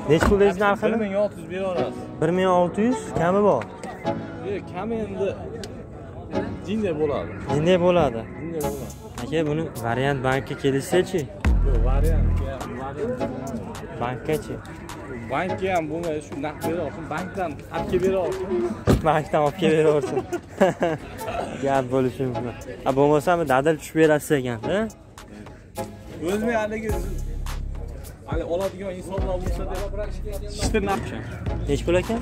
Necha pulingiz narxini? 1600 beraverasiz. 1600 kami bor. Kami endi jinday bo'ladi. Jinday bo'ladi. Jinday bo'ladi. Aka, buni variant bankka kelishsa-chi? Yo'q, variant. Bankkachi? Bankka ham bo'lmaydi, shu naqd beraversin, bankdan olib kelib beraversin. Bankdan olib kelib beraversin. Gap bo'lishi mumkin. Bo'lmasam dadil tushib berasiz ekan-da. O'zim haligi oladigan insonlar bo'lsa deb shishtir naqsha. Nech pul ekan?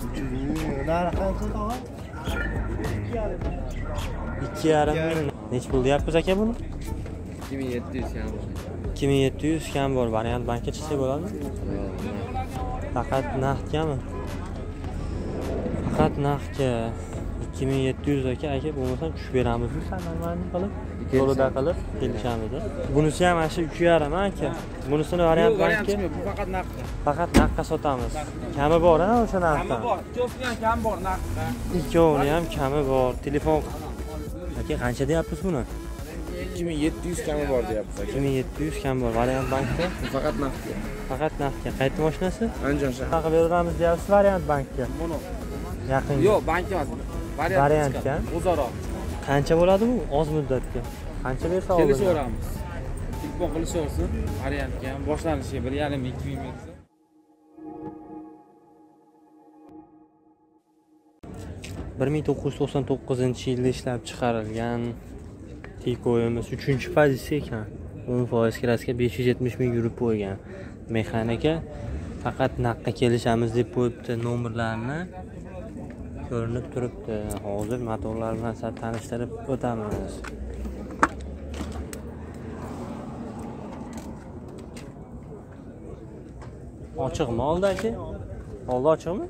2,5 ming. Nech pul deyapsiz aka buni? 2700 ham bor. 2700 kam bor. Variant bankka chiqsa bo'ladimi? Faqat naqdgami? Faqat naqdga 2700 aka bo'lmasa tushib beramizmi normalni qilib? To'lada qilib kelishamiz. Bunisi ham mana shu 3,5 aka. Bunisini variant bankka. Bu faqat naqdda. Faqat naqdga sotamiz. Kami bor-a o'sha narxdan? Kami bor. Ikkovsini ham kam bor naqdda. Ikkovini ham kami bor. Telefon aka qancha deyapsiz buni? 2700 kami bor deyapsiz aka. 2700 kam bor. Variant bankda. Faqat naqdga. Faqat naqdga. Qayta mashinasi? Andijon shahar. Qanaqa beramiz deyapsiz variant bankka? Buni. Yaqin. Yo'q, bank emas. Variantga. O'zaro. Qancha bo'ladi bu? Oz muddatga. Qancha bersa oladi? Kelishaveramiz. Telefon qilishaversin. Variantga ham boshlanishi 1,5-2 ming bersa. Bir 1999-yilda ishlab chiqarilgan Tiko'yimiz 3-pozitsiya ekan. 10% kirasiga 570 ming yurib qo'ygan. Mexanika faqat naqqa kelishamiz deb qo'yibdi, nomerlarni ko'rinib turibdi. Hozir motorlar bilan sizlarni tanishtirib o'tamiz. Ochiqmi oldi aka? Oldi ochiqmi?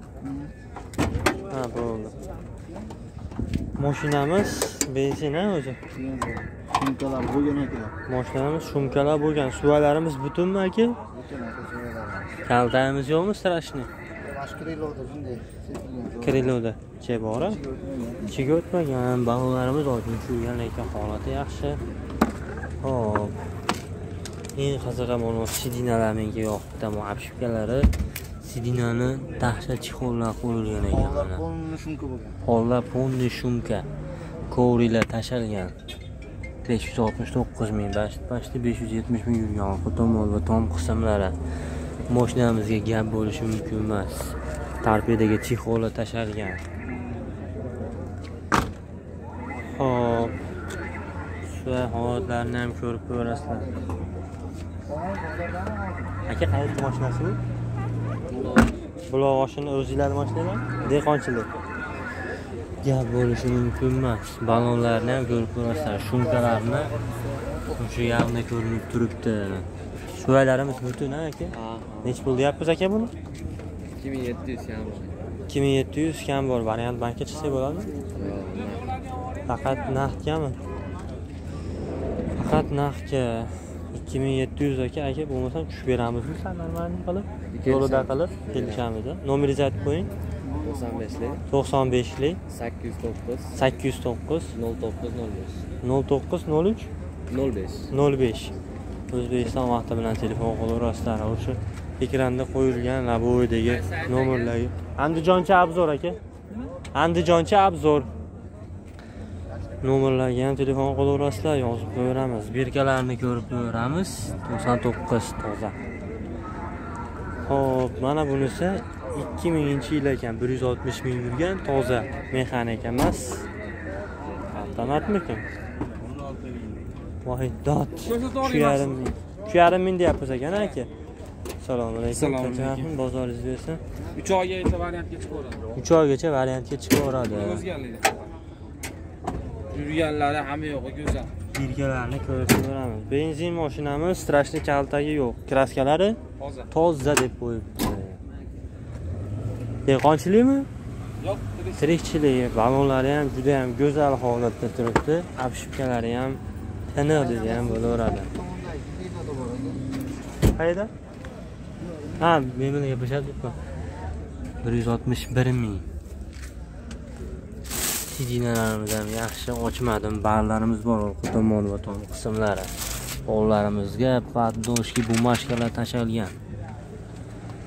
Ha, bo'ldi. Mashinamiz benzin o'zi. Shumkalar bo'lgan ekan. Mashinamiz shumkalar bo'lgan. Suvalarimiz butunmi aka? Kaltamiz yo'qmi strashni? Kriloda shunday. Kriloda bor-a? Ichiga o'tmagan, balonlarimiz oydin suygan ekan, holati yaxshi. Xo'p. Eng qizig'i mana sidinalar menga yoqdi, bu apshipkalari. Sidinani dahshat chixollar qo'yilgan ekan mana. Polni shumka bo'lgan. Hollar polni shumka. Kovrilar tashalgan. 569 ming, bashti 570 ming yurgan tomon va tom qismlari. Mashinamizga gap bo'lishi mumkin emas. Torpedaga chixollar tashalgan. Hop. Shu holatlarni ham ko'rib ko'rasizlar. Aka, qayerda mashinasi bu? Buloq oshini o'zingizlar mashinami? Dehqonchilik. Gap bo'lishi mumkin emas. Balonlarni ham ko'rib ko'rasizlar. Shumkalarni shu yerda ko'rinib turibdi. Suvalarimiz butun aka. Nech pul deyapsiz aka buni? 2700 ham bor. 2700 kam bor. Variant bankka chiqsa bo'ladimi? Faqat naqdgami? Faqat naqdga 2700 aka bo'lmasa tushib beramizmi normalni qilib? To'lada qilib kelishamiz. Nomeringizni aytib qo'ying. 95lik 809 0903 05. O'zbekiston vaqti bilan telefon qilaverasizlar. O'sha ekranda qo'yilgan labovidagi nomerlarga. Andijoncha obzor aka. Andijoncha obzor. Nomerlarga ham telefon qilaverasizlar, yozib qo'yamiz. Birkalarni ko'rib ko'ramiz. 99 toza. Xo'p, mana bunisi 2000-yil ekan, 160 ming yurgan, toza mexanika emas. Avtomatmikan? Voy, dot. Shu yarim ming deyapsiz ekan aka. Assalomu alaykum. Bozoringiz bersin. 3 oygacha variantga chiqaveradi. 3 oygacha variantga chiqaveradi. O'zgarlaydi. Yurganlari hamma yo'q, go'zal. Birkalarni ko'rib ko'ramiz. Benzin mashinamiz, strashli kaltagi yo'q. Kraskalari toza deb qo'yibdi. Dehqonchilikmi? Yo'q, tirikchilik. Balonlari ham juda ham go'zal holatda turibdi. Apshipkalari ham tiniq dedi ham bo'laveradi. Qayda? Ha, men bilan gaplashadikku. 161 ming. Sidinalarimiz ham yaxshi, ochmadim. Barlarimiz bor, orqa tomon va tom qismlari. Qo'llarimizga poddoshki bumashkalar tashalgan.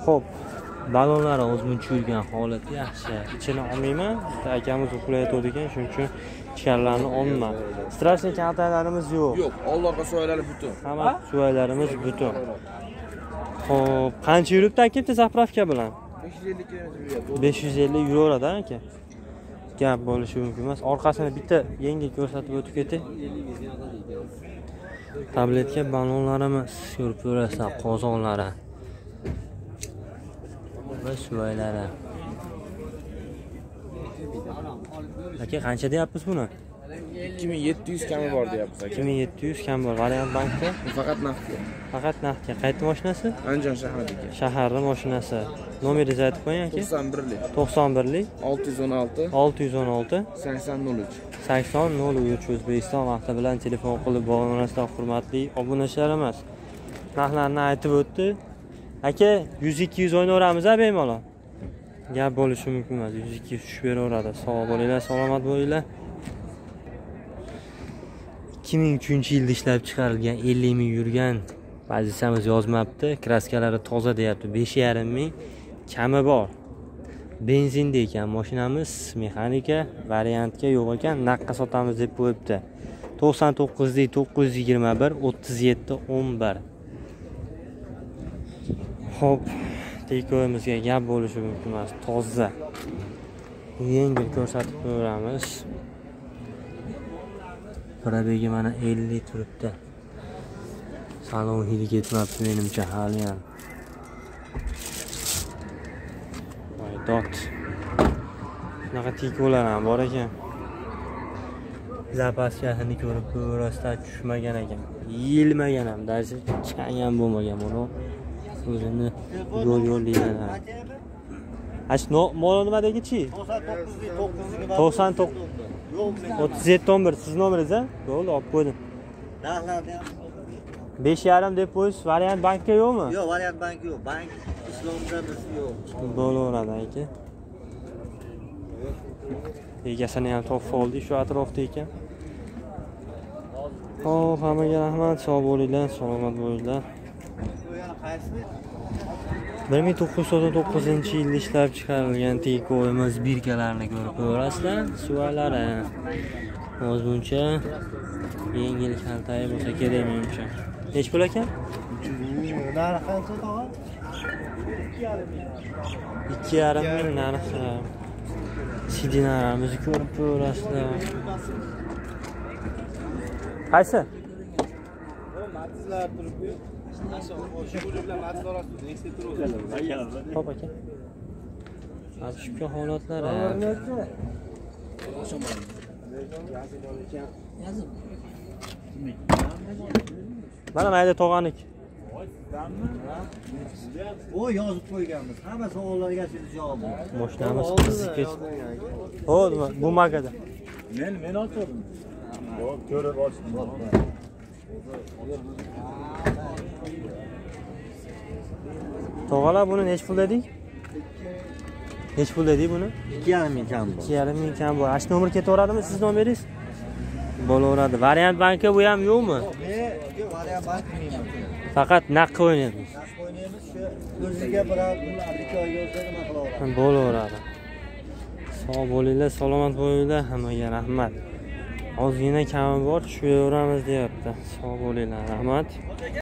Xo'p, balonlari o'zmuncha yurgan holati yaxshi. Ichini olmayman. Akamiz uxlayotdi ekan, shuning uchun ichkarilarni olmayman. Strashniy kaltaklarimiz yo'q. Yo'q, old orqa suvaylari butun. Hamma suvaylarimiz butun. Xo'p, qancha yuribdi aka bitta zapravka bilan? 550 km yuradi. 550 yuraveradi aka. Gap bo'lishi mumkin emas. Orqasini bitta yengil ko'rsatib o'tib ketay. Tabletka balonlarimiz, ko'rib ko'rasizlar, qozonlari va suvaylari. Aka qancha deyapsiz buni? 2700 kami bor deyapmiz aka. 2700 kam bor. Variant bankda Faqat naqdga. faqat naqdga. Qaysi mashinasi? Andijon shahridagi. Shaharning mashinasi. Nomeringizni aytib qo'ying aka. 91lik. 91lik 616 616 8003. 8003 O'zbekiston vaqti bilan telefon qilib bog'lanasizlar, hurmatli obunachilarimiz. Narxlarni aytib o'tdi. Aka 100-200 o'ynaveramiz-a bemalol. Gap bo'lishi mumkin emas. 100-200 tushib beraveradi. Sog' bo'linglar, salomat bo'linglar. 2003-yilda ishlab chiqarilgan 50 ming yurgan pozitsiyamiz yozmabdi. Kraskalari toza deyapti. 5,5 ming kami bor. Benzinda ekan mashinamiz, mexanika variantga yo'q ekan, naqqa sotamiz deb qo'yibdi. 99 921 37 11. Xo'p, tekoyimizga gap bo'lishi mumkin emas. Toza. Yengil ko'rsatib qo'yamiz. Probegi mana 50 turibdi. Salon hidi ketmabdi menimcha hali ham. Voy dot. Shunaqa tikolar ham bor ekan. Zapaskasini ko'rib ko'rasizlar, tushmagan ekan. Yilmagan ham, даже chang ham bo'lmagan buni. O'zini yo'l degan. Ash mol nimadagi-chi? 99 3711 siz nomeringiz a? Bo'ldi, olib qo'ydim. Narxlarni ham 5,5 deb qo'ysiz, variant bankka yo'qmi? yo'q, variant bank yo'q. Bank islomda biz yo'q. Bo'laveradi aka. Egasini ham topib oldik, shu atrofda ekan. Xo'p, hammaga rahmat, sog' bo'linglar, salomat bo'linglar. 1999-yilda ishlab chiqarilgan tekoyimiz birkalarini ko'rib ko'rasizlar. Suvalari o'zbuncha yengil kaltayi bo'lsa kerak menimcha. Nech pul ekan? Narxi qancha tog'a? 2,5 ming narxi. Sidinaramizni ko'rib ko'rasizlar. Qaysi? Xo'p aka. Shu holatlari. Mana mayda tog'anik. O yozib qo'yganmiz. Hamma savollarga siz javob bering. Mashinamiz qizib ketdi. Xo'p, bu magada. Men ochdim. Ko'rib ochdim. Tog'alar buni nech pul dedik? Nech pul dedik buni? 2,5 ming kam bor. 2,5 ming kam bor. Ash nomer ketaveradimi siz nomeringiz? Bo'laveradi. Variant banki bu ham yo'qmi? Yo'q, variant bank qilmaymiz. Faqat naqd o'ynaymiz. Naqd o'ynaymiz, shu o'ziga biror 2 oyga o'zi nima qilaveradi. Bo'laveradi. Sog' bo'linglar, salomat bo'linglar, hammaga rahmat. Ozgina kami bor, tushaveramiz deyapti. Sog' bo'linglar, rahmat.